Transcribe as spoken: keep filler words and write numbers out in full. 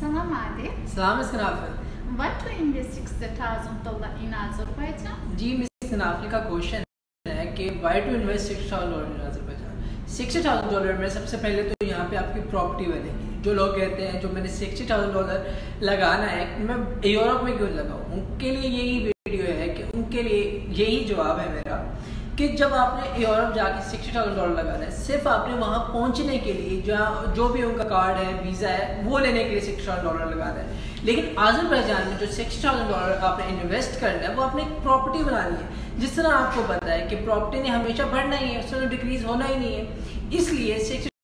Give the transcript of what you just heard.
Salam Adi. Salam Miz Kanafil. Why to invest sixty thousand dollars in Azerbaijan? जी miss कनाफिल का question है कि why to invest six thousand dollar in Azerbaijan. Sixty thousand dollar में सबसे पहले तो यहाँ पे आपकी प्रॉपर्टी बनेगी। जो लोग कहते हैं जो मैंने सिक्सटी थाउजेंड डॉलर लगाना है मैं यूरोप में क्यों लगाऊँ, उनके लिए यही वीडियो है कि उनके लिए यही जवाब है मेरा कि जब आपने यूरोप जाके सिक्सटी थाउजेंड डॉलर लगाना है, सिर्फ आपने वहाँ पहुँचने के लिए जहाँ जो भी उनका कार्ड है, वीज़ा है, वो लेने के लिए सिक्सटी थाउजेंड डॉलर लगाना है। लेकिन अज़रबैजान में जो सिक्सटी थाउजेंड डॉलर आपने इन्वेस्ट करना है वो आपने एक प्रॉपर्टी बनानी है। जिस तरह आपको पता है कि प्रॉपर्टी ने हमेशा बढ़ना ही है, उसमें डिक्रीज होना ही नहीं है, इसलिए सिक्सटी